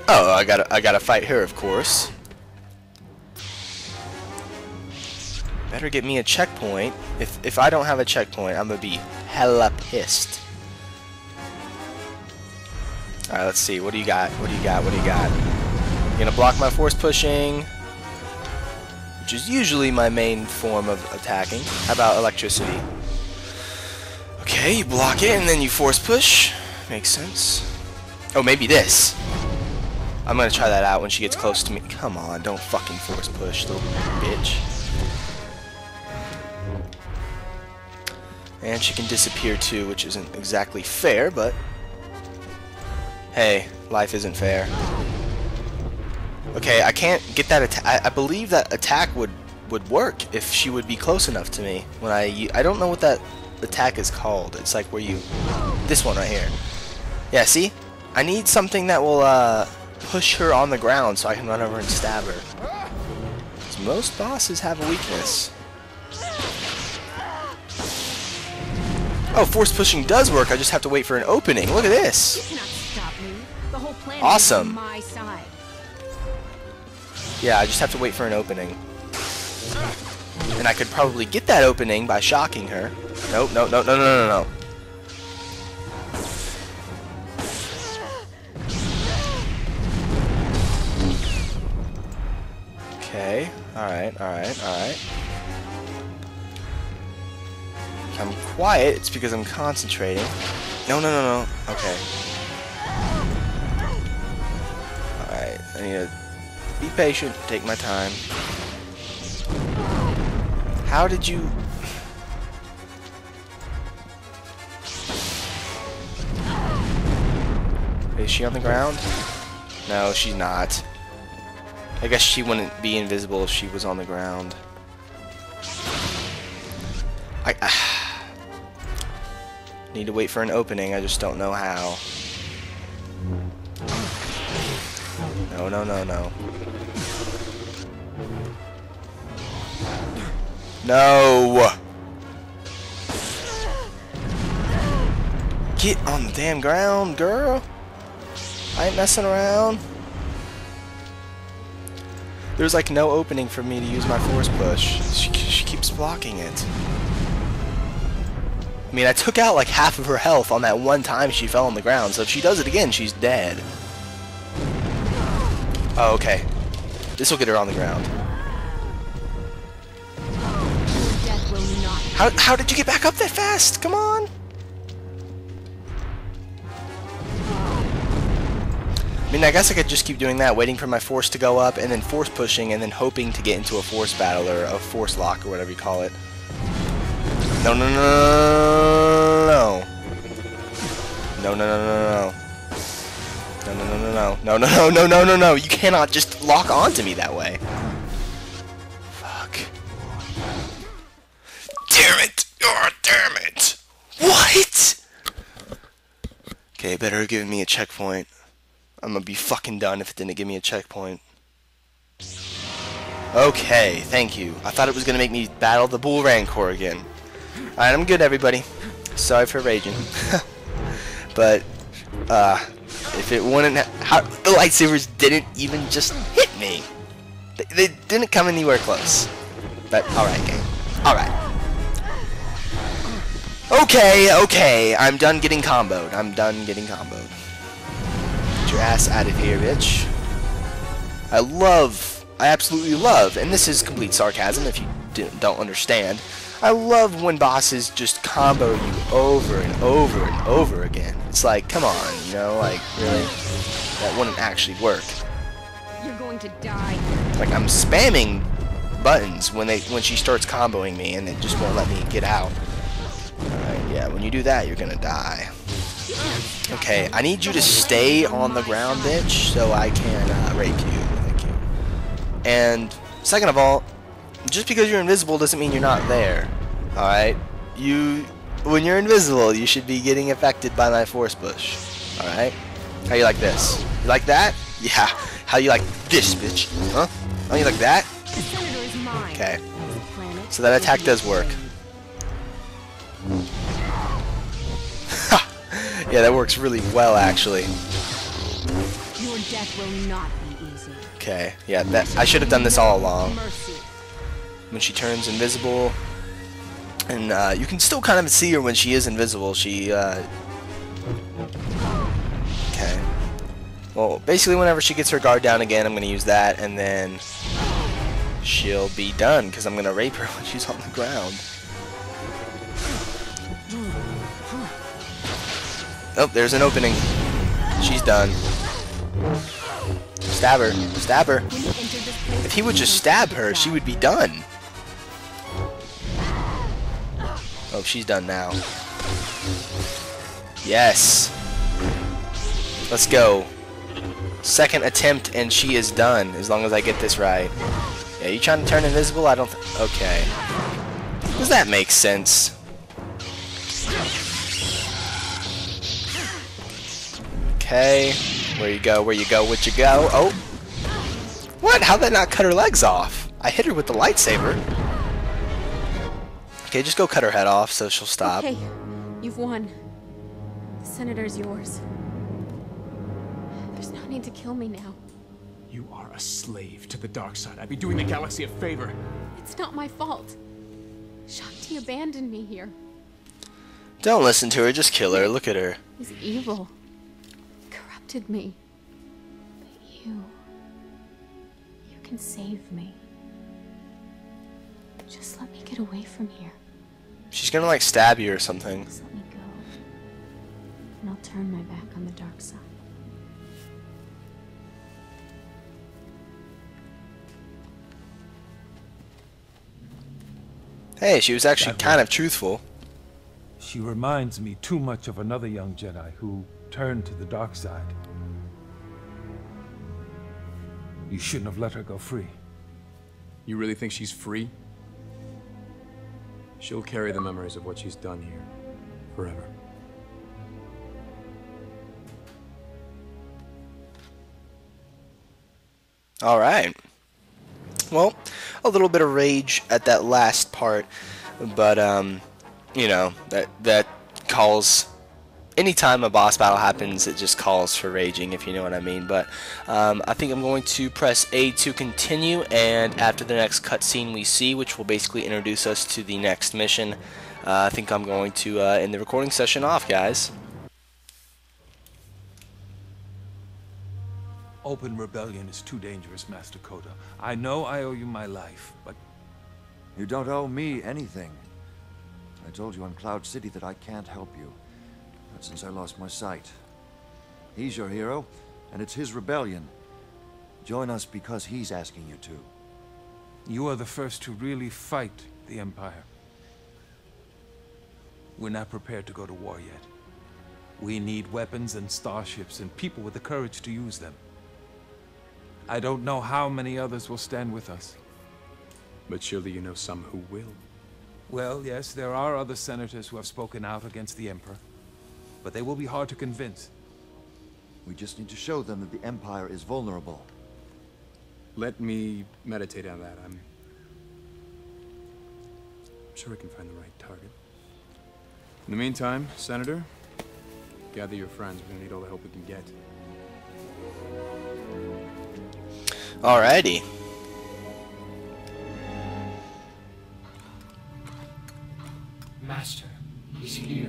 Oh, I gotta fight her, of course. Better get me a checkpoint. If I don't have a checkpoint, I'm gonna be hella pissed. Alright, let's see. What do you got? What do you got? What do you got? You gonna block my force pushing, which is usually my main form of attacking. How about electricity? Okay, you block it and then you force push. Makes sense. Oh, maybe this. I'm gonna try that out when she gets close to me. Come on, don't fucking force push, little bitch. And she can disappear too, which isn't exactly fair, but hey, life isn't fair. Okay, I can't get that attack. I believe that attack would work if she would be close enough to me. When I don't know what that attack is called. It's like where you, this one right here. Yeah, see? I need something that will push her on the ground so I can run over and stab her. 'Cause most bosses have a weakness. Oh, force pushing does work. I just have to wait for an opening. Look at this. You cannot stop me. The whole planet Awesome. is on my side. Yeah, I just have to wait for an opening. And I could probably get that opening by shocking her. Nope, no, no, no, no, no, no. Okay, alright, alright, alright. If I'm quiet, it's because I'm concentrating. No, no, no, no. Okay. Alright, I need to be patient, take my time. How did you... Is she on the ground? No, she's not. I guess she wouldn't be invisible if she was on the ground. I need to wait for an opening, I just don't know how. No, no, no, no. No! Get on the damn ground, girl! I ain't messing around. There's like no opening for me to use my force push. She keeps blocking it. I mean, I took out like half of her health on that one time she fell on the ground, so if she does it again, she's dead. Oh, okay. This will get her on the ground. How did you get back up that fast? Come on! I mean, I guess I could just keep doing that, waiting for my force to go up, and then force pushing, and then hoping to get into a force battle, or a force lock, or whatever you call it. No, no, no, no, no, no, no, no, no, no, no, no, no, no, no, no, no, no, no, you cannot just lock onto me that way. Fuck. Damn it! Oh, damn it! What? Okay, better give me a checkpoint. I'm gonna be fucking done if it didn't give me a checkpoint. Okay, thank you. I thought it was gonna make me battle the Bull Rancor again. Alright, I'm good, everybody. Sorry for raging. But, if it wouldn't how the lightsabers didn't even just hit me. They didn't come anywhere close. But, alright, game. Alright. Okay, okay, I'm done getting comboed. I'm done getting comboed. Get your ass out of here, bitch. I absolutely love, and this is complete sarcasm if you don't understand, I love when bosses just combo you over and over and over again. It's like, come on, you know, like, really? That wouldn't actually work. You're going to die. Like, I'm spamming buttons when she starts comboing me, and it just won't let me get out. Alright, yeah, when you do that, you're gonna die. Okay, I need you to stay on the ground, bitch, so I can rape you. Thank you. And, second of all, just because you're invisible doesn't mean you're not there. Alright? When you're invisible, you should be getting affected by my force push. Alright? How you like this? You like that? Yeah. How you like this, bitch? Huh? How you like that? Okay. So that attack does work. Yeah, that works really well, actually. Your death will not be easy. Okay, yeah, that I should have done this all along. Mercy. When she turns invisible, and you can still kind of see her when she is invisible. She, okay. Well, basically, whenever she gets her guard down again, I'm gonna use that, and then she'll be done because I'm gonna rape her when she's on the ground. Oh, there's an opening. She's done. Stab her. Stab her. If he would just stab her, she would be done. Oh, she's done now. Yes. Let's go. Second attempt and she is done, as long as I get this right. Yeah, you trying to turn invisible? I don't okay. Does that make sense? Okay. Where you go, where you go, where'd you go? Oh! What? How'd that not cut her legs off? I hit her with the lightsaber. Okay, just go cut her head off so she'll stop. Okay, you've won. The senator's yours. There's no need to kill me now. You are a slave to the dark side. I'd be doing the galaxy a favor. It's not my fault. Shakti abandoned me here. Don't listen to her, just kill her. Look at her. He's evil. Corrupted me. But you can save me. Just let me get away from here. She's gonna like stab you or something. Just let me go. And I'll turn my back on the dark side. Hey, she was actually kind of truthful. She reminds me too much of another young Jedi who turned to the dark side. You shouldn't have let her go free. You really think she's free? She'll carry the memories of what she's done here forever. All right. Well, a little bit of rage at that last part, but you know, that calls. Anytime a boss battle happens, it just calls for raging, if you know what I mean. But I think I'm going to press A to continue, and after the next cutscene we see, which will basically introduce us to the next mission, I think I'm going to end the recording session off, guys. Open rebellion is too dangerous, Master Koda. I know I owe you my life, but... You don't owe me anything. I told you on Cloud City that I can't help you. Not since I lost my sight. He's your hero, and it's his rebellion. Join us because he's asking you to. You are the first to really fight the Empire. We're not prepared to go to war yet. We need weapons and starships and people with the courage to use them. I don't know how many others will stand with us. But surely you know some who will. Well, yes, there are other senators who have spoken out against the Emperor. But they will be hard to convince. We just need to show them that the Empire is vulnerable. Let me meditate on that. I'm sure we can find the right target. In the meantime, Senator, gather your friends. We're gonna need all the help we can get. Alrighty. Master, he's here.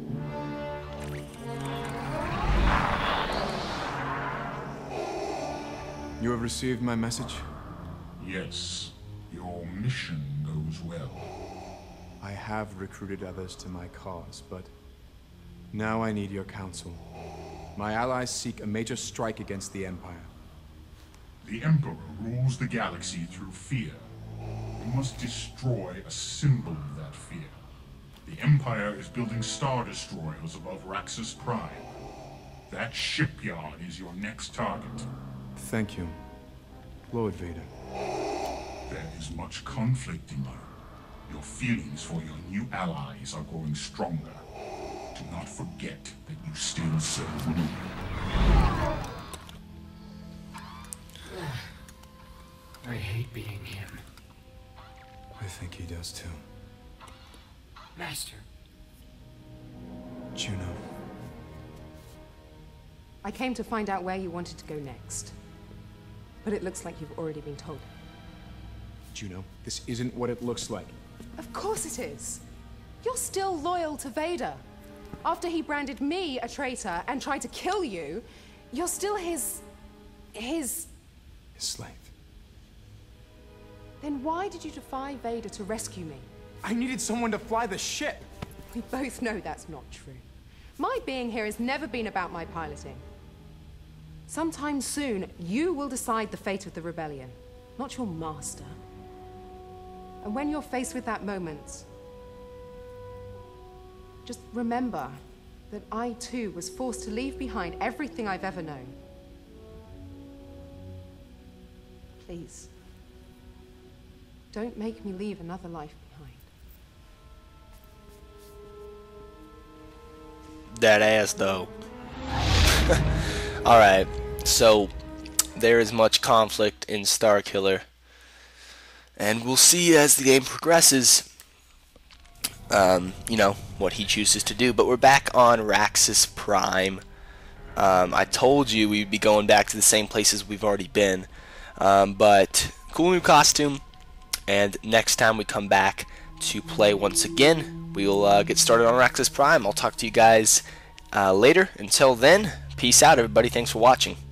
You have received my message? Yes, your mission goes well. I have recruited others to my cause, but now I need your counsel. My allies seek a major strike against the Empire. The Emperor rules the galaxy through fear. We must destroy a symbol of that fear. The Empire is building Star Destroyers above Raxus Prime. That shipyard is your next target. Thank you, Lord Vader. There is much conflict in you. Your feelings for your new allies are growing stronger. Do not forget that you still serve me. I hate being him. I think he does too. Master, Juno. I came to find out where you wanted to go next. But it looks like you've already been told. Juno, this isn't what it looks like. Of course it is. You're still loyal to Vader. After he branded me a traitor and tried to kill you, you're still his slave. Then why did you defy Vader to rescue me? I needed someone to fly the ship. We both know that's not true. My being here has never been about my piloting. Sometime soon, you will decide the fate of the rebellion, not your master. And when you're faced with that moment, just remember that I too was forced to leave behind everything I've ever known. Please, don't make me leave another life behind. That ass though. Alright, so there is much conflict in Starkiller, and we'll see as the game progresses, you know, what he chooses to do. But we're back on Raxus Prime. I told you we'd be going back to the same places we've already been, but cool new costume, and next time we come back to play once again, we'll get started on Raxus Prime. I'll talk to you guys later. Until then, peace out everybody, thanks for watching.